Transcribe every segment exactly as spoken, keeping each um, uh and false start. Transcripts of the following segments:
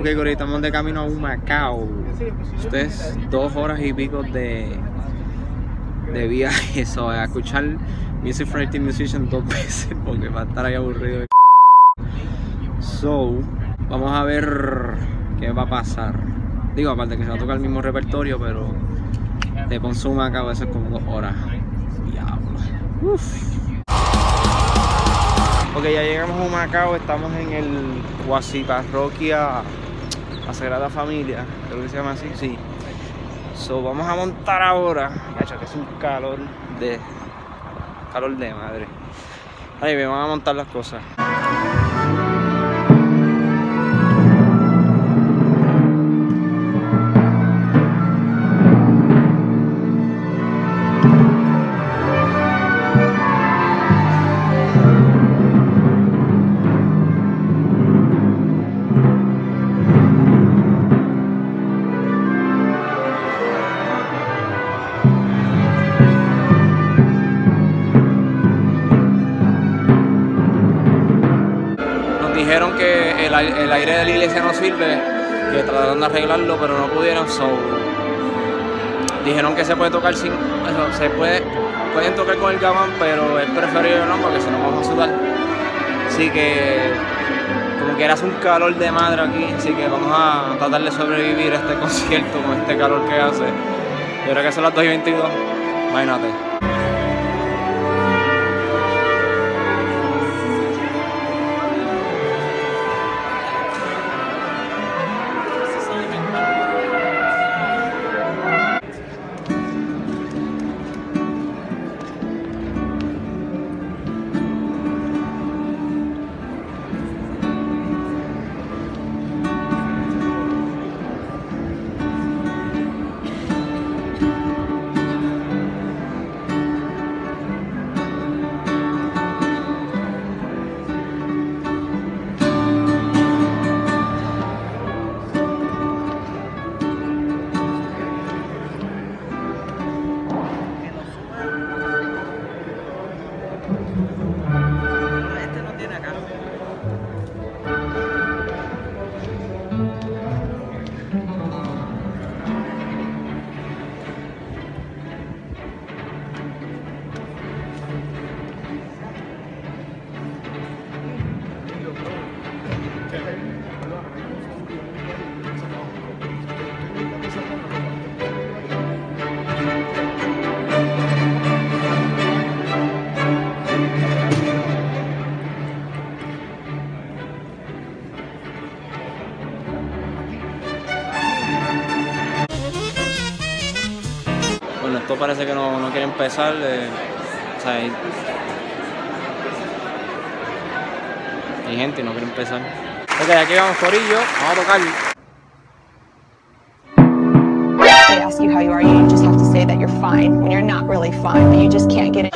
Ok, Cory, estamos de camino a Humacao. Esto es dos horas y pico de, de viaje. Eso, a escuchar Music from eighteen Musicians dos veces porque va a estar ahí aburrido. So, vamos a ver qué va a pasar. Digo, aparte que se va a tocar el mismo repertorio, pero de Ponce a Humacao eso es como dos horas. Diablo. Uf. Ok, ya llegamos a Humacao, estamos en el Cuasi Parroquia La Sagrada Familia, creo que se llama así, sí. So, vamos a montar ahora. Cacho, que es un calor de... calor de madre. Ahí me van a montar las cosas. Dijeron que el, el aire de la iglesia no sirve, que trataron de arreglarlo, pero no pudieron. So, dijeron que se puede tocar sin eso, se puede, pueden tocar con el gabán, pero es preferible no, porque si no vamos a sudar. Así que, como que era un calor de madre aquí, así que vamos a tratar de sobrevivir a este concierto con este calor que hace. Yo creo que son las dos y veintidós, imagínate. Bueno, esto parece que no, no quiere empezar. Eh, o sea, hay, hay gente y no quiere empezar. Ok, aquí vamos, corillo, vamos a tocar. They ask you how you are, you just have to say that you're fine when you're not really fine, but you just can't get it.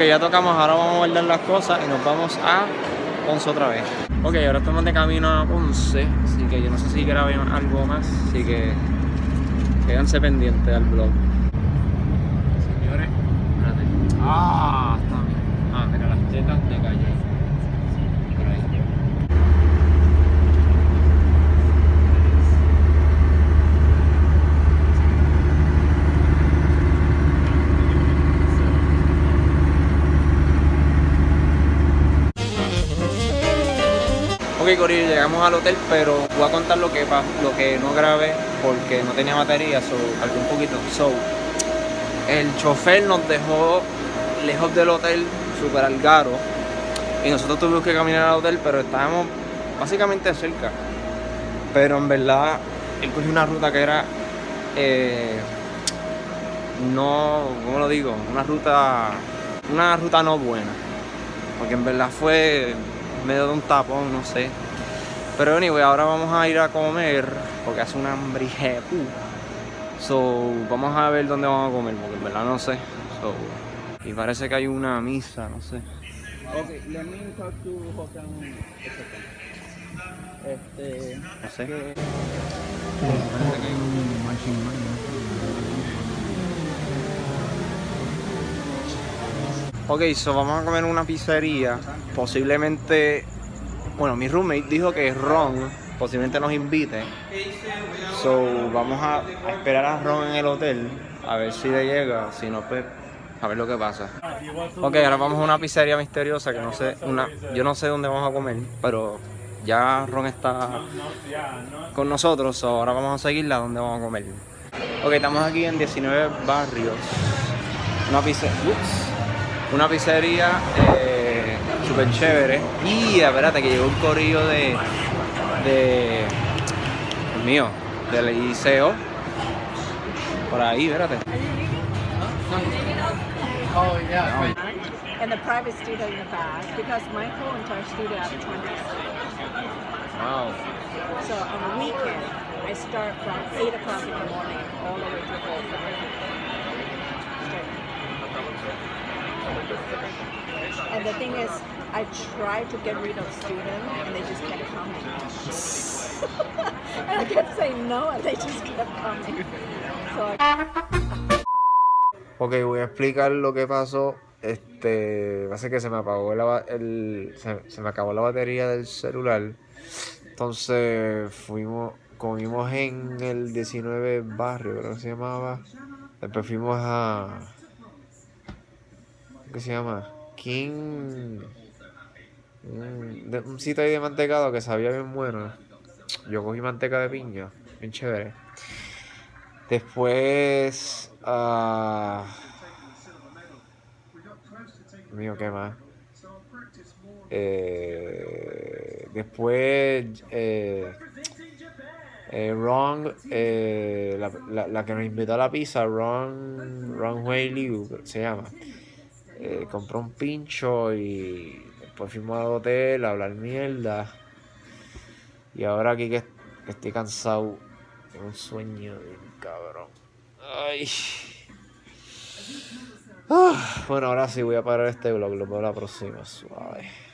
ya tocamos, ahora vamos a guardar las cosas y nos vamos a Ponce otra vez. Ok, ahora estamos de camino a Ponce, así que yo no sé si grabé algo más, así que quédense pendientes al vlog. Señores, espérate. Ah, está bien. Ah, mira las tetas de calle. Por ahí. Ok, Corillo, llegamos al hotel, pero voy a contar lo que, lo que no grabé porque no tenía batería, so, algo un poquito. So, el chofer nos dejó lejos del hotel, súper al garo, y nosotros tuvimos que caminar al hotel, pero estábamos básicamente cerca. Pero en verdad, él cogió una ruta que era, eh, no, ¿cómo lo digo? Una ruta, una ruta no buena, porque en verdad fue medio de un tapón, no sé. Pero anyway, ahora vamos a ir a comer porque hace un hambre jepu. So, vamos a ver dónde vamos a comer porque en verdad no sé. So, y parece que hay una misa, no sé. Ok, let me talk to Hokan. Este, No sé. que- Parece que hay un marching band. Ok, so vamos a comer en una pizzería. Posiblemente, bueno, mi roommate dijo que Ron posiblemente nos invite. So vamos a, a esperar a Ron en el hotel a ver si le llega. Si no, pues a ver lo que pasa. Ok, ahora vamos a una pizzería misteriosa que no sé, una, yo no sé dónde vamos a comer, pero ya Ron está con nosotros, so ahora vamos a seguirla donde vamos a comer. Ok, estamos aquí en diecinueve Barrios. Una pizzería. Una pizzería eh, súper chévere. Y espérate que llegó un corillo de. de. Dios mío, del liceo. Por ahí, espérate. Oh, yeah. And the private studio in the back, because my whole entire studio are twenty. Wow. So on the weekend, I start from eight o'clock in the morning all the way to four o'clock. And the thing is, I tried to get rid of students, and they just kept coming. And I kept saying no, and they just kept coming. So I... Ok, voy a explicar lo que pasó. Este, va a ser que se me apagó el, el se, se me acabó la batería del celular. Entonces fuimos, comimos en el diecinueve Barrio, creo que se llamaba. Después fuimos a, ¿qué se llama? King, un, de, un sitio ahí de mantecado que sabía bien bueno. Yo cogí manteca de piña, bien chévere. Después, uh, mío, ¿qué más? Eh, después, eh, eh, Ron, eh, la, la, la que nos invitó a la pizza, Ron, Ron Hui Liu, se llama. Eh, compró un pincho y después fuimos al hotel a hablar mierda. Y ahora aquí que, que estoy cansado, tengo un sueño bien cabrón. Ay. Ah, bueno, ahora sí voy a parar este vlog, lo veo la próxima, suave.